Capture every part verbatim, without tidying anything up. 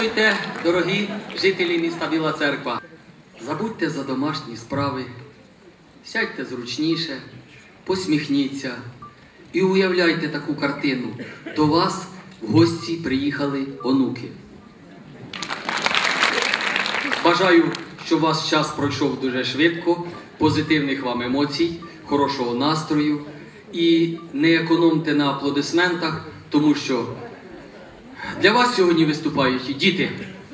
Здравствуйте, дорогі жителі міста Біла Церква. Забудьте за домашні справи, сядьте зручніше, посміхніться і уявляйте таку картину. До вас в гості приїхали онуки. Бажаю, щоб ваш час пройшов дуже швидко, позитивних вам емоцій, хорошого настрою. І не економте на аплодисментах, тому що для вас сьогодні виступають діти.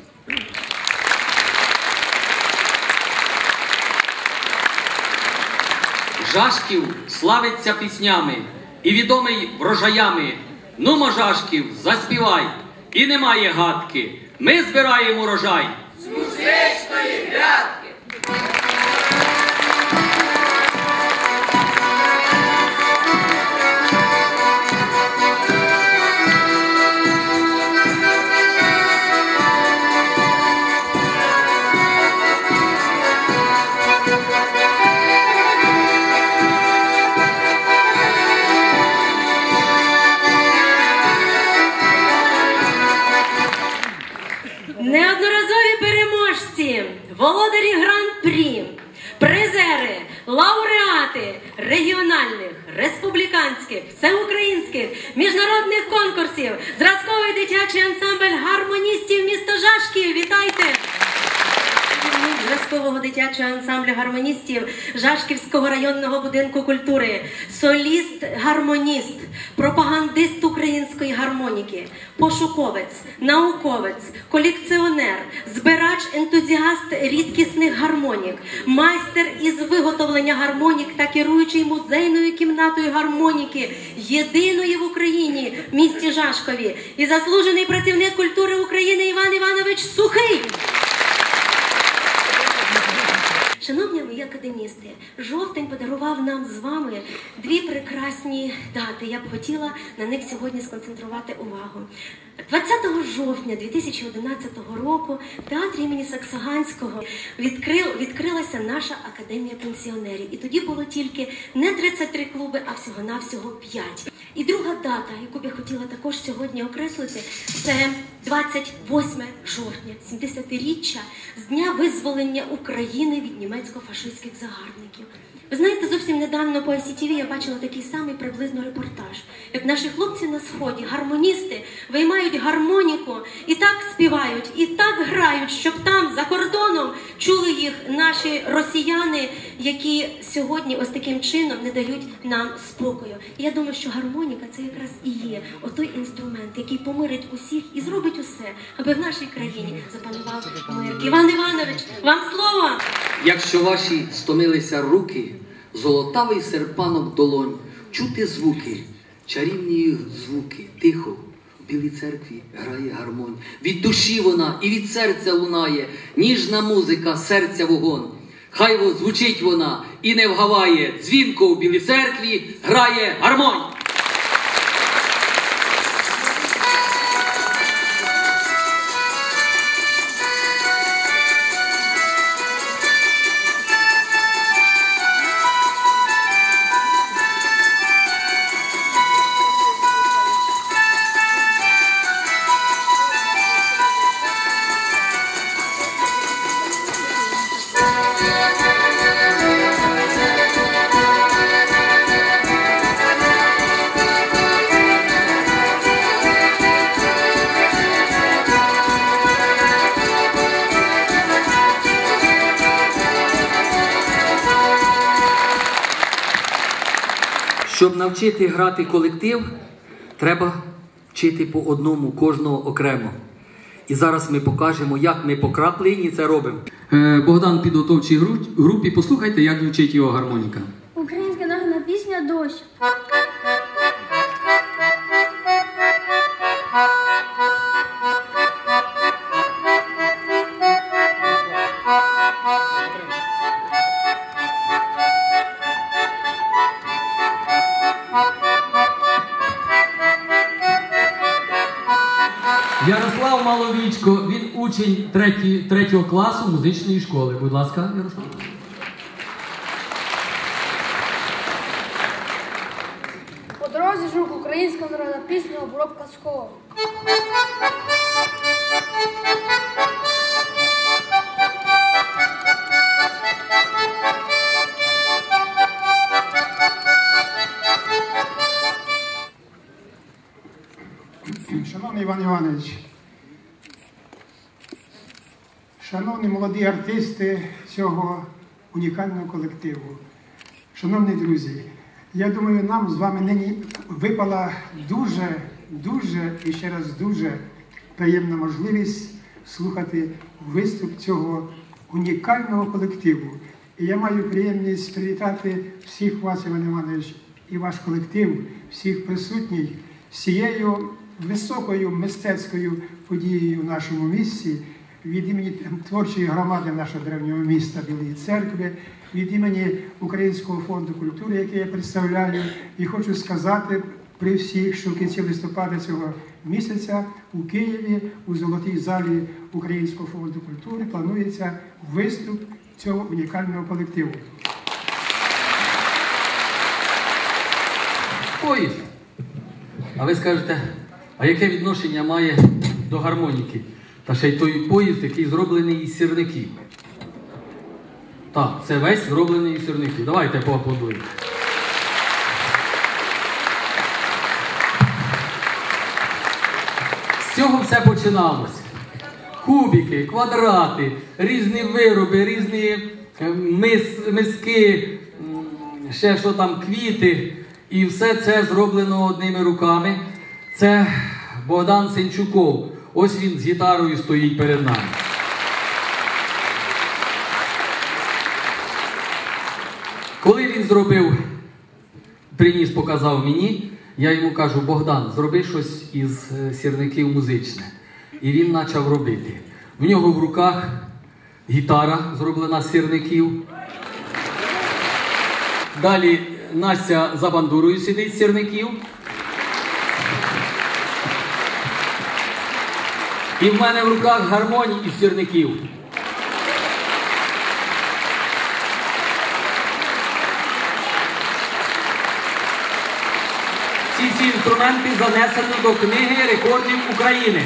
Жашків славиться піснями і відомий врожаями. Ну, Жашків, заспівай, і немає гадки, ми збираємо урожай з музичної грядки. Неодноразові переможці, володарі гран-прі, призери, лауреати регіональних, республіканських, всеукраїнських, міжнародних конкурсів, зразковий дитячий ансамбль гармоністів міста Жашків. Вітайте! Зразкового дитячого ансамблю гармоністів Жашківського районного будинку культури, соліст-гармоніст, пропагандист української гармоніки, пошуковець, науковець, колекціонер, збирач-ентузіаст рідкісних гармонік, майстер із виготовлення гармонік та керуючий музейною кімнатою гармоніки, єдиної в Україні в місті Жашкові, і заслужений працівник культури України Іван Іванович Сухий. Шановні мої академісти, жовтень подарував нам з вами дві прекрасні дати. Я б хотіла на них сьогодні сконцентрувати увагу. двадцятого жовтня дві тисячі одинадцятого року в театрі імені Саксаганського відкрил, відкрилася наша академія пенсіонерів. І тоді було тільки не тридцять три клуби, а всього-навсього п'ять. І друга дата, яку б я хотіла також сьогодні окреслити, це двадцять восьме жовтня, сімдесятиріччя з дня визволення України від німецько-фашистських загарбників. Ви знаєте, зовсім недавно по ай сі ті ві я бачила такий самий приблизно репортаж, як наші хлопці на Сході, гармоністи, виймають гармоніку і так співають, і так грають, щоб там, за кордоном, чули їх наші росіяни, які сьогодні ось таким чином не дають нам спокою. І я думаю, що гармоніка – це якраз і є отой інструмент, який помирить усіх і зробить усе, аби в нашій країні запанував мир. Іван Іванович, вам слово! Якщо ваші стомилися руки, золотавий серпанок долонь, чути звуки, чарівні звуки, тихо, в Білій Церкві грає гармонь. Від душі вона і від серця лунає, ніжна музика, серця вогонь. Хай звучить вона і не вгаває, дзвінко в Білій Церкві грає гармонь. Щоб навчити грати колектив, треба вчити по одному, кожного окремо. І зараз ми покажемо, як ми по краплині це робимо. Богдан в підготовчій групі, послухайте, як звучить його гармоніка. Українська народна пісня «Дощ». Ярослав Маловічко, він учень третього класу музичної школи. Будь ласка, Ярослав. По дорозі жук, українська народна пісня, обробка схову. Шановний Іван Іванович, шановні молоді артисти цього унікального колективу, шановні друзі, я думаю, нам з вами нині випала дуже, дуже і ще раз дуже приємна можливість слухати виступ цього унікального колективу. І я маю приємність привітати всіх вас, Іван Іванович, і ваш колектив, всіх присутніх з цією високою мистецькою подією в нашому місті, від імені творчої громади нашого древнього міста Білої Церкви, від імені Українського фонду культури, який я представляю. І хочу сказати при всіх, що в кінці листопада цього місяця у Києві, у Золотій залі Українського фонду культури планується виступ цього унікального колективу. Поїзд. А ви скажете, а яке відношення має до гармоніки? Та ще й той поїзд, який зроблений із сірників. Так, це весь зроблений із сірників. Давайте поаплодуємо. З цього все починалося. Кубики, квадрати, різні вироби, різні мис, миски, ще що там, квіти. І все це зроблено одними руками. Це Богдан Сенчуков. Ось він з гітарою стоїть перед нами. Коли він зробив, приніс, показав мені, я йому кажу: Богдан, зроби щось із сірників музичне. І він почав робити. В нього в руках гітара, зроблена з сірників. Далі Настя за бандурою сидить з сірників. І в мене в руках гармонь із сірників. Всі ці інструменти занесені до книги рекордів України.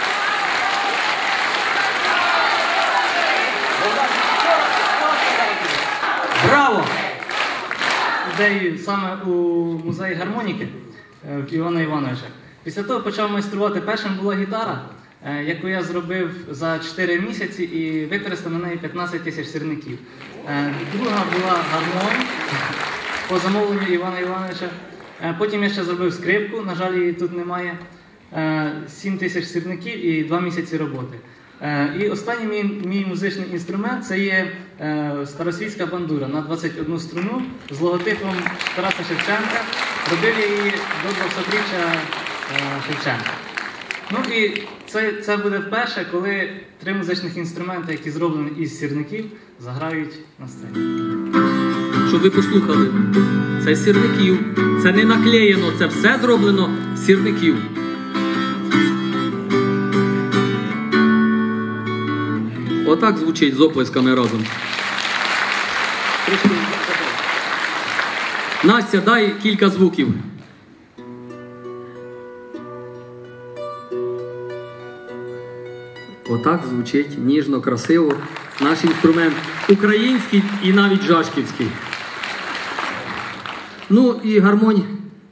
Браво! Ідею саме у музеї гармоніки в Івана Івановича. Після того почав майструвати. Першим була гітара, яку я зробив за чотири місяці і використав на неї п'ятнадцять тисяч сірників. Друга була гармонь по замовленню Івана Івановича. Потім я ще зробив скрипку, на жаль, її тут немає. сім тисяч сірників і два місяці роботи. І останній мій, мій музичний інструмент – це є старосвітська бандура на двадцять одну струну з логотипом Тараса Шевченка. Робив я її до двохсотріччя Шевченка. Ну і це, це буде вперше, коли три музичних інструменти, які зроблені із сірників, заграють на сцені. Щоб ви послухали, це з сірників, це не наклеєно, це все зроблено з сірників. Отак звучить з оплесками разом. Настя, дай кілька звуків. Отак звучить ніжно, красиво наш інструмент український і навіть жашківський. Ну і гармонь.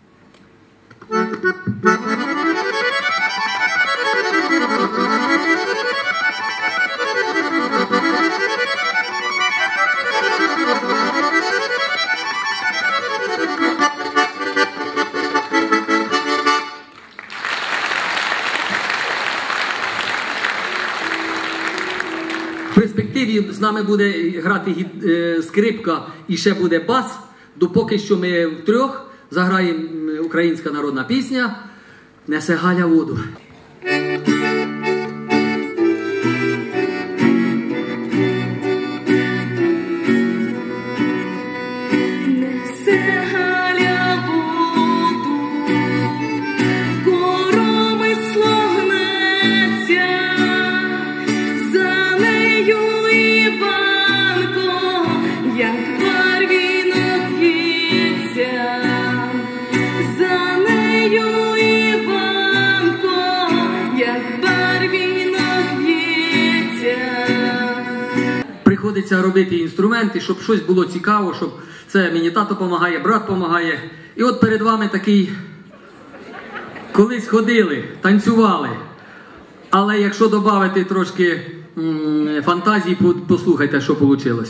В перспективі з нами буде грати скрипка і ще буде бас, допоки що ми втрьох заграємо українська народна пісня «Несе Галя воду». За нею, Іванко, приходиться робити інструменти, щоб щось було цікаво, щоб це мені тато допомагає, брат допомагає. І от перед вами такий, колись ходили, танцювали. Але якщо додати трошки м- фантазії, послухайте, що вийшло.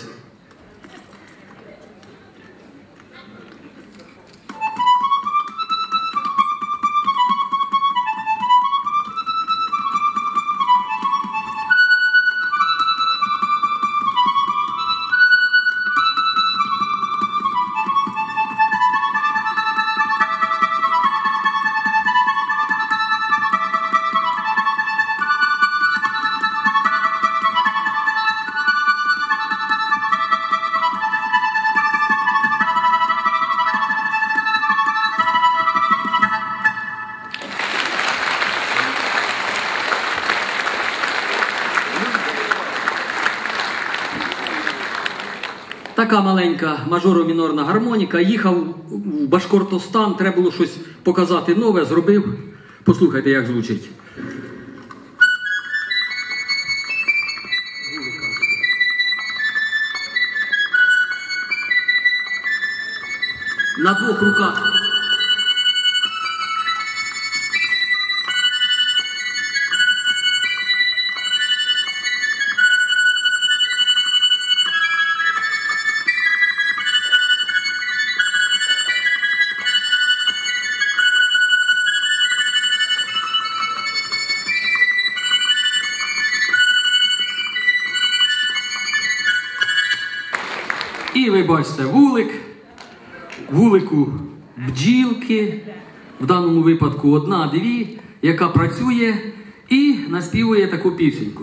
Така маленька мажоро-мінорна гармоніка. Їхав в Башкортостан, треба було щось показати нове, зробив. Послухайте, як звучить. На двох руках. І ви бачите вулик, вулику бджілки, в даному випадку одна-дві, яка працює і наспівує таку пісеньку.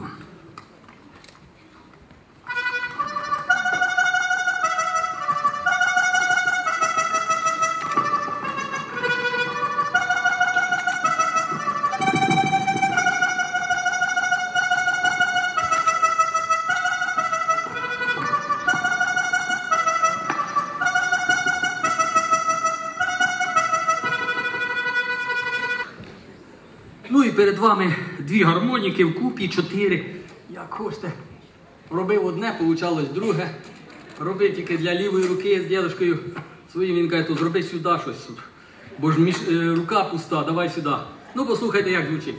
Ну і перед вами дві гармоніки вкупі, чотири. Як хочете. Робив одне, получалось друге. Робив тільки для лівої руки з дідушкою своїм. Він каже, то зроби сюди щось. Бо ж між, е, рука пуста, давай сюди. Ну послухайте, як звучить.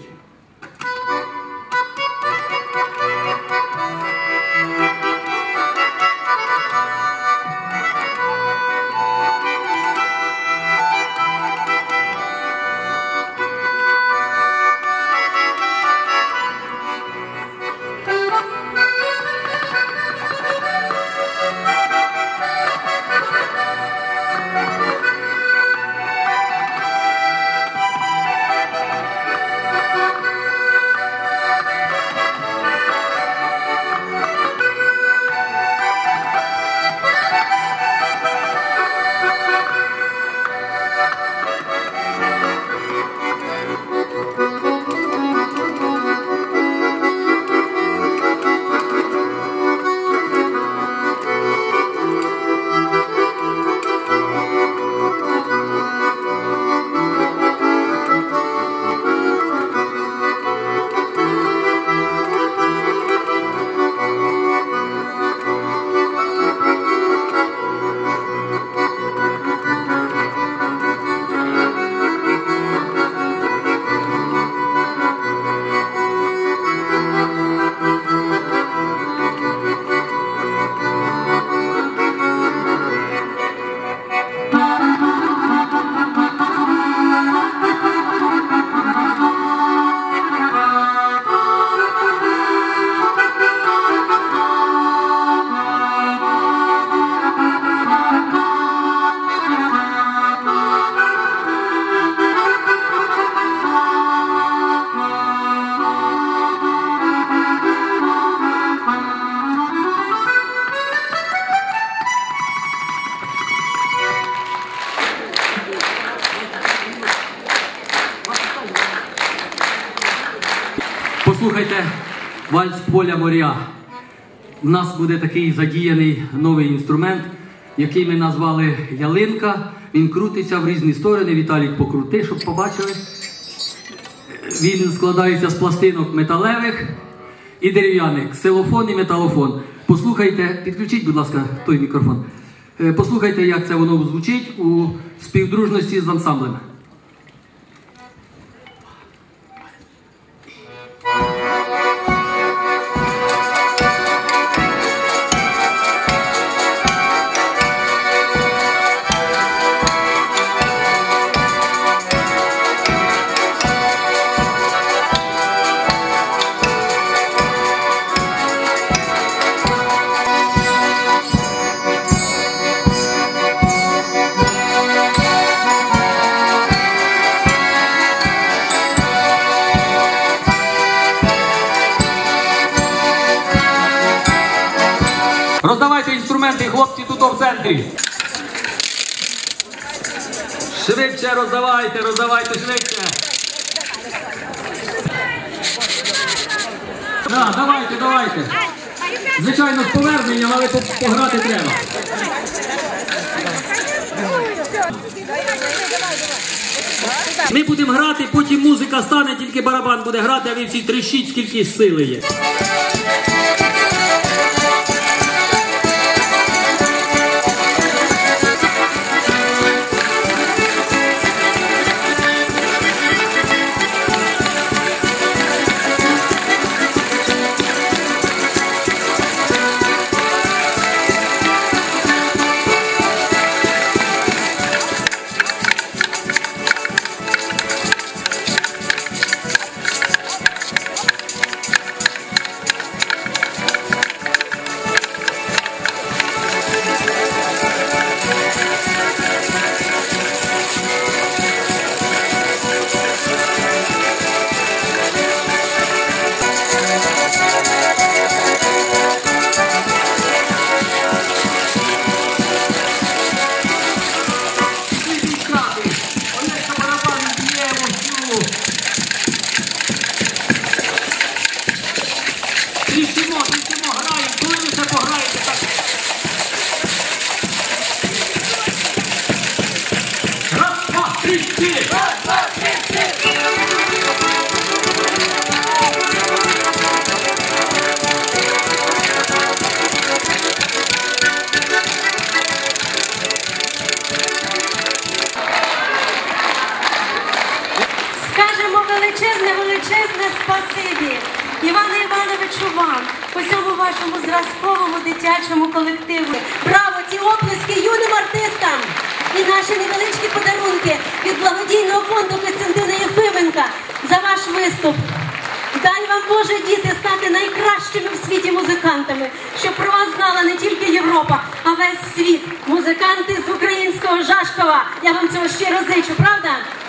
Послухайте вальс поля моря. У нас буде такий задіяний новий інструмент, який ми назвали ялинка. Він крутиться в різні сторони. Віталік покрути, щоб побачили. Він складається з пластинок металевих. і дерев'яний, ксилофон і металофон. Послухайте, підключіть, будь ласка, той мікрофон. Е, Послухайте, як це воно звучить у співдружності з ансамблем. Роздавайте інструменти, хлопці, тут в центрі. Швидше роздавайте, роздавайте, швидше. Да, давайте, давайте. Звичайно, з поверненням, але пограти треба. Ми будемо грати, потім музика стане, тільки барабан буде грати, а ви всі трещіть, скільки сили є. Тріщимо, тріщимо, граємо, коли ви ще пограєте, так. Раз, два, три, чотири. Раз, два, три, чотири. Скажемо величезне, величезне спасибі Івану Івановичу вам, усьому вашому зразковому дитячому колективу. Браво, ці оплески юним артистам і наші невеличкі подарунки від благодійного фонду Костянтина Єфименка за ваш виступ. Дай вам, Боже, діти, стати найкращими в світі музикантами, щоб про вас знала не тільки Європа, а весь світ. Музиканти з українського Жашкова. Я вам цього щиро зичу, правда?